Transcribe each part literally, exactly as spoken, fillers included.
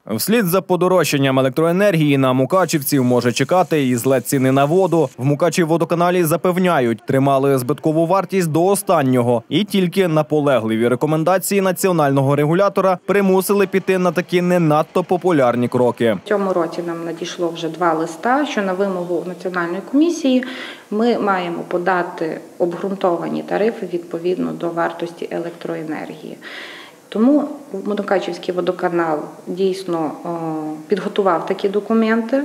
Вслід за подорожчанням електроенергії на мукачівців може чекати і злет ціни на воду. В Мукачівводоканалі запевняють, тримали збиткову вартість до останнього. І тільки наполегливі рекомендації національного регулятора примусили піти на такі не надто популярні кроки. В цьому році нам надійшло вже два листа, що на вимогу Національної комісії ми маємо подати обґрунтовані тарифи відповідно до вартості електроенергії. Тому Мукачівський водоканал дійсно підготував такі документи,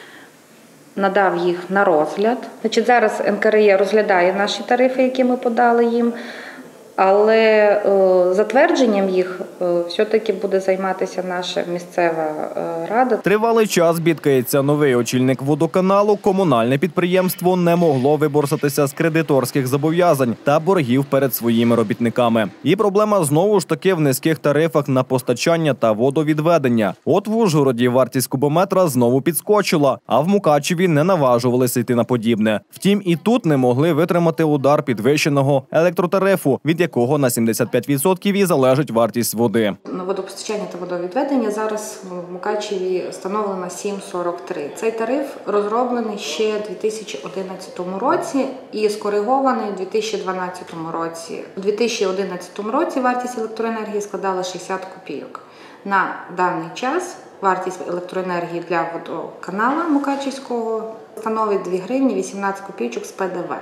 надав їх на розгляд. Значить, зараз ен ка ер є розглядає наші тарифи, які ми подали їм, але е, затвердженням їх е, все-таки буде займатися наша місцева е, рада. Тривалий час бідкається новий очільник водоканалу. Комунальне підприємство не могло виборсатися з кредиторських зобов'язань та боргів перед своїми робітниками. І проблема знову ж таки в низьких тарифах на постачання та водовідведення. От в Ужгороді вартість кубометра знову підскочила, а в Мукачеві не наважувалися йти на подібне. Втім, і тут не могли витримати удар підвищеного електротарифу, від якого на сімдесят п'ять відсотків і залежить вартість води. На водопостачання та водовідведення зараз в Мукачеві встановлено сім сорок три. Цей тариф розроблений ще у дві тисячі одинадцятому році і скоригований у дві тисячі дванадцятому році. У дві тисячі одинадцятому році вартість електроенергії складала шістдесят копійок. На даний час вартість електроенергії для водоканала Мукачівського становить дві гривні вісімнадцять копійок з пе де ве.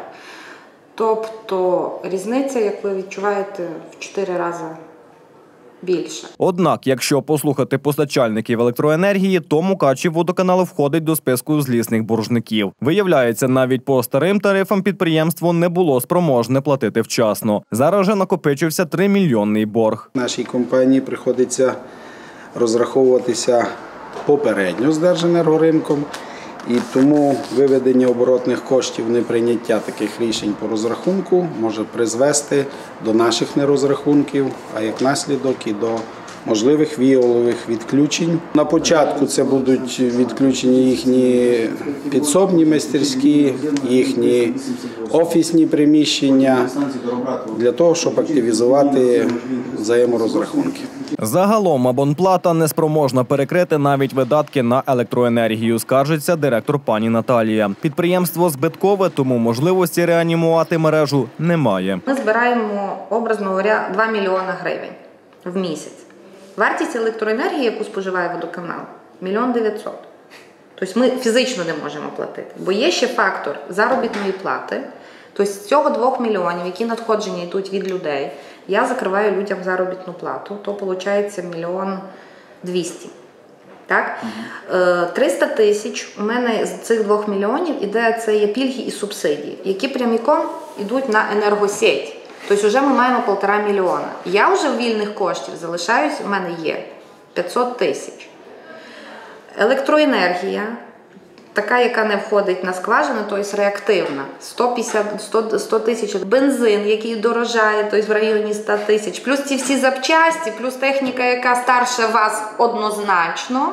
Тобто різниця, як ви відчуваєте, в чотири рази більше. Однак, якщо послухати постачальників електроенергії, то Мукачівводоканал входить до списку злісних боржників. Виявляється, навіть по старим тарифам підприємство не було спроможне платити вчасно. Зараз же накопичився тримільйонний борг. Нашій компанії приходиться розраховуватися попередньо з Держенергоринком. І тому виведення оборотних коштів, неприйняття таких рішень по розрахунку може призвести до наших нерозрахунків, а як наслідок і до можливих віялових відключень. На початку це будуть відключені їхні підсобні майстерські, їхні офісні приміщення, для того, щоб активізувати взаєморозрахунки. Загалом абонплата не спроможна перекрити навіть видатки на електроенергію, скаржиться директор пані Наталія. Підприємство збиткове, тому можливості реанімувати мережу немає. Ми збираємо, образно говоря, два мільйони гривень в місяць. Вартість електроенергії, яку споживає водоканал, мільйон дев'ятсот. Тобто ми фізично не можемо платити. Бо є ще фактор заробітної плати. Тобто з цього двох мільйонів, які надходження йдуть від людей, я закриваю людям заробітну плату, то виходить мільйон двісті. Так? триста тисяч у мене з цих двох мільйонів іде, це є пільги і субсидії, які прямиком йдуть на енергосеть. Тобто вже ми маємо півтора мільйона. Я вже в вільних коштів залишаюсь, у мене є п'ятсот тисяч. Електроенергія, така, яка не входить на скважину, тобто реактивна, сто п'ятдесят, сто тисяч. Бензин, який дорожає, тобто в районі ста тисяч. Плюс ці всі запчасті, плюс техніка, яка старше вас однозначно,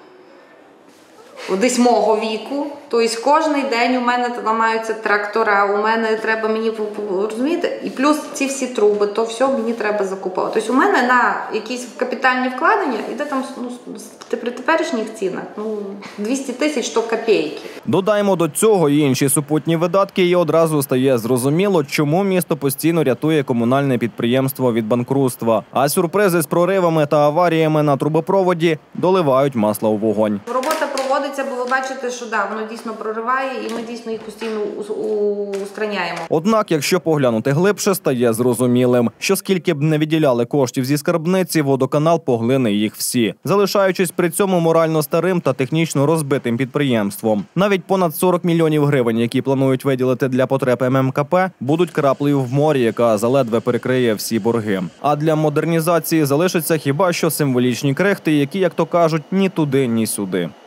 десь мого віку. Тобто кожен день у мене ламаються трактора, у мене треба мені, розумієте, і плюс ці всі труби, то все мені треба закуповувати. Тобто у мене на якісь капітальні вкладення йде там, ну, при теперішніх цінах, ну, двісті тисяч то копійки. Додаємо до цього і інші супутні видатки, і одразу стає зрозуміло, чому місто постійно рятує комунальне підприємство від банкрутства. А сюрпризи з проривами та аваріями на трубопроводі доливають масло у вогонь. Робота проводиться, бо ви бачите, що да, воно дійсно прориває, і ми дійсно їх постійно устраняємо. Однак, якщо поглянути глибше, стає зрозумілим, що скільки б не виділяли коштів зі скарбниці, водоканал поглине їх всі, залишаючись при цьому морально старим та технічно розбитим підприємством. Навіть понад сорок мільйонів гривень, які планують виділити для потреб ем ем ка пе, будуть краплею в морі, яка заледве перекриє всі борги. А для модернізації залишаться хіба що символічні крихти, які, як то кажуть, ні туди, ні сюди.